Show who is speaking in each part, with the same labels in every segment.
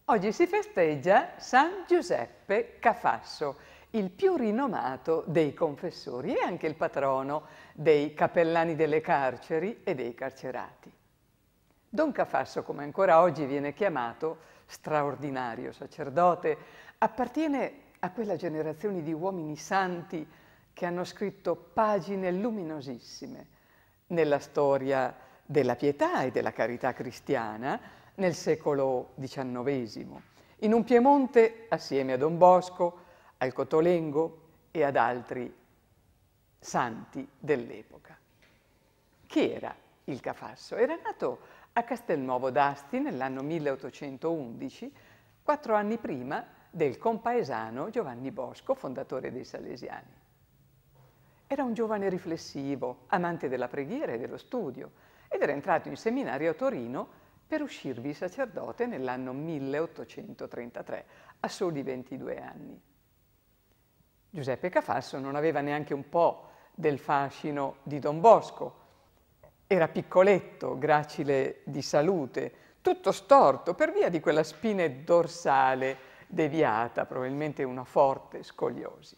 Speaker 1: Oggi si festeggia San Giuseppe Cafasso, il più rinomato dei confessori e anche il patrono dei cappellani delle carceri e dei carcerati. Don Cafasso, come ancora oggi viene chiamato, straordinario sacerdote, appartiene a quella generazione di uomini santi che hanno scritto pagine luminosissime nella storia della pietà e della carità cristiana nel secolo XIX, in un Piemonte assieme a Don Bosco, al Cotolengo e ad altri santi dell'epoca. Chi era il Cafasso? Era nato a Castelnuovo d'Asti nell'anno 1811, 4 anni prima del compaesano Giovanni Bosco, fondatore dei Salesiani. Era un giovane riflessivo, amante della preghiera e dello studio, ed era entrato in seminario a Torino per uscirvi sacerdote nell'anno 1833, a soli 22 anni. Giuseppe Cafasso non aveva neanche un po' del fascino di Don Bosco. Era piccoletto, gracile di salute, tutto storto per via di quella spina dorsale deviata, probabilmente una forte scoliosi.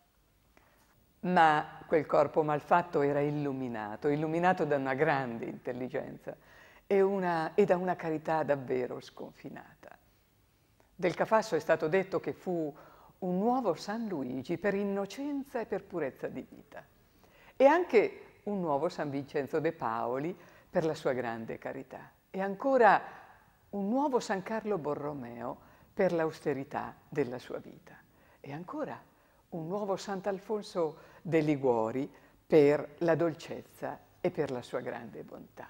Speaker 1: Ma quel corpo malfatto era illuminato da una grande intelligenza e da una carità davvero sconfinata. Del Cafasso è stato detto che fu un nuovo San Luigi per innocenza e per purezza di vita, e anche un nuovo San Vincenzo de Paoli per la sua grande carità, e ancora un nuovo San Carlo Borromeo per l'austerità della sua vita, e ancora un nuovo Sant'Alfonso de Liguori per la dolcezza e per la sua grande bontà.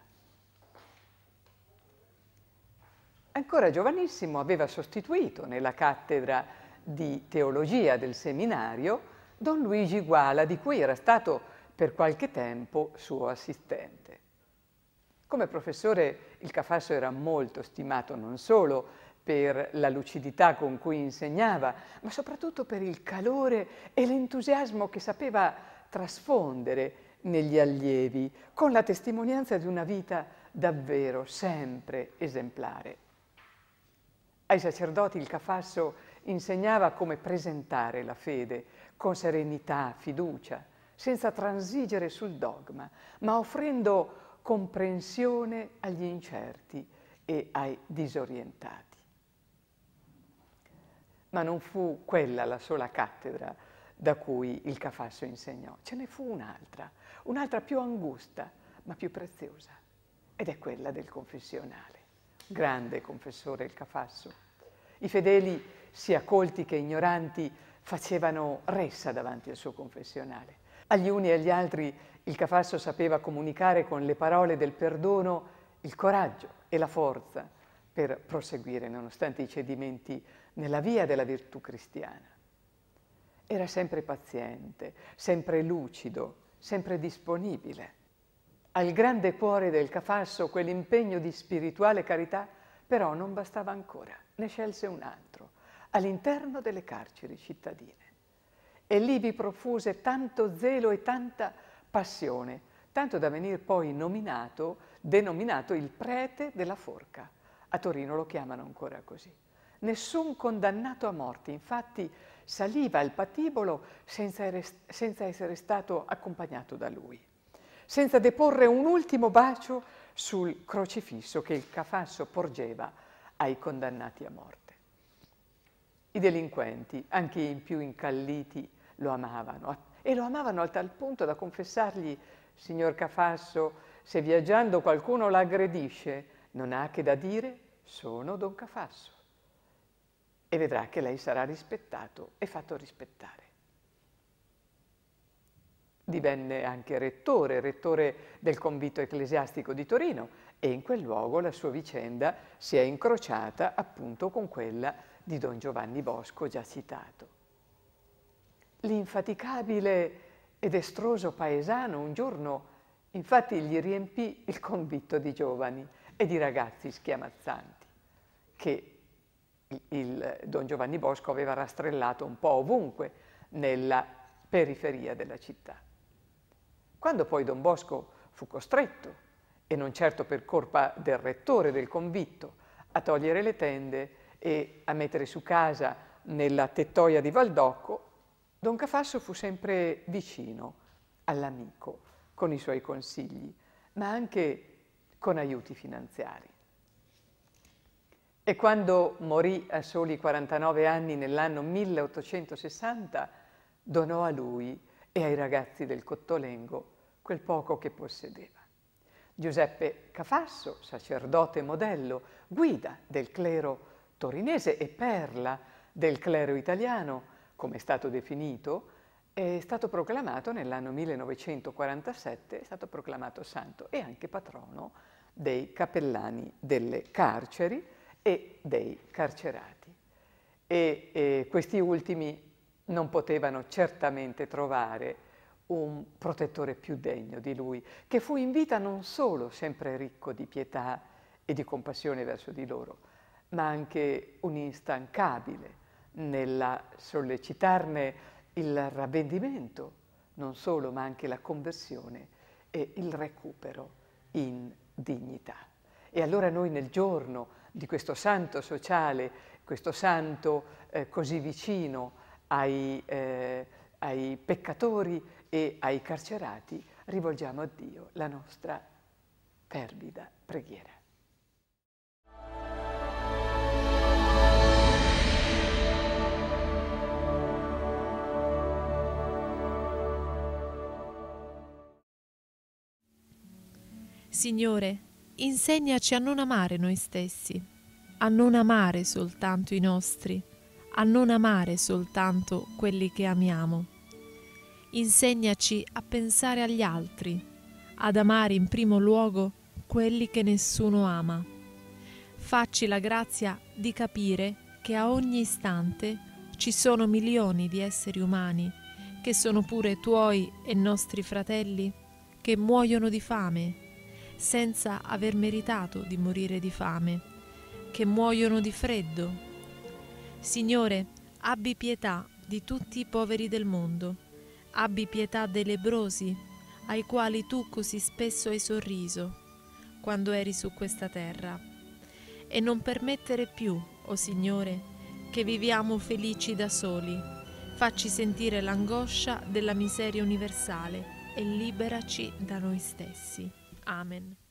Speaker 1: Ancora giovanissimo aveva sostituito nella cattedra di teologia del seminario Don Luigi Guala, di cui era stato per qualche tempo suo assistente. Come professore il Cafasso era molto stimato non solo per la lucidità con cui insegnava, ma soprattutto per il calore e l'entusiasmo che sapeva trasfondere negli allievi, con la testimonianza di una vita davvero sempre esemplare. Ai sacerdoti il Cafasso insegnava come presentare la fede con serenità, fiducia, senza transigere sul dogma, ma offrendo comprensione agli incerti e ai disorientati. Ma non fu quella la sola cattedra da cui il Cafasso insegnò. Ce ne fu un'altra più angusta, ma più preziosa, ed è quella del confessionale. Grande confessore il Cafasso. I fedeli, sia colti che ignoranti, facevano ressa davanti al suo confessionale. Agli uni e agli altri il Cafasso sapeva comunicare con le parole del perdono il coraggio e la forza per proseguire nonostante i cedimenti nella via della virtù cristiana. Era sempre paziente, sempre lucido, sempre disponibile. Al grande cuore del Cafasso quell'impegno di spirituale carità però non bastava ancora, ne scelse un altro, all'interno delle carceri cittadine. E lì vi profuse tanto zelo e tanta passione, tanto da venir poi denominato il prete della forca. A Torino lo chiamano ancora così. Nessun condannato a morte, infatti, saliva al patibolo senza essere stato accompagnato da lui, senza deporre un ultimo bacio sul crocifisso che il Cafasso porgeva ai condannati a morte. I delinquenti, anche i più incalliti, lo amavano, e lo amavano a tal punto da confessargli: «Signor Cafasso, se viaggiando qualcuno l'aggredisce, non ha che da dire: sono Don Cafasso, e vedrà che lei sarà rispettato e fatto rispettare». Divenne anche rettore del convitto ecclesiastico di Torino, e in quel luogo la sua vicenda si è incrociata appunto con quella di Don Giovanni Bosco, già citato. L'infaticabile ed estroso paesano un giorno infatti gli riempì il convitto di giovani e di ragazzi schiamazzanti che il Don Giovanni Bosco aveva rastrellato un po' ovunque nella periferia della città. Quando poi Don Bosco fu costretto, e non certo per colpa del rettore del convitto, a togliere le tende e a mettere su casa nella tettoia di Valdocco, Don Cafasso fu sempre vicino all'amico con i suoi consigli, ma anche con aiuti finanziari. E quando morì a soli 49 anni nell'anno 1860, donò a lui e ai ragazzi del Cottolengo quel poco che possedeva. Giuseppe Cafasso, sacerdote modello, guida del clero torinese e perla del clero italiano, come è stato definito, è stato proclamato nell'anno 1947, è stato proclamato santo e anche patrono dei cappellani delle carceri e dei carcerati. E questi ultimi non potevano certamente trovare un protettore più degno di lui, che fu in vita non solo sempre ricco di pietà e di compassione verso di loro, ma anche un instancabile nella sollecitarne il ravvedimento, non solo, ma anche la conversione e il recupero in dignità. E allora noi nel giorno di questo santo sociale, questo santo così vicino ai peccatori e ai carcerati, rivolgiamo a Dio la nostra fervida preghiera.
Speaker 2: Signore, insegnaci a non amare noi stessi, a non amare soltanto i nostri, a non amare soltanto quelli che amiamo. Insegnaci a pensare agli altri, ad amare in primo luogo quelli che nessuno ama. Facci la grazia di capire che a ogni istante ci sono milioni di esseri umani, che sono pure tuoi e nostri fratelli, che muoiono di fame, senza aver meritato di morire di fame, che muoiono di freddo. Signore, abbi pietà di tutti i poveri del mondo, abbi pietà dei lebbrosi, ai quali tu così spesso hai sorriso, quando eri su questa terra. E non permettere più, o Signore, che viviamo felici da soli. Facci sentire l'angoscia della miseria universale e liberaci da noi stessi. Amen.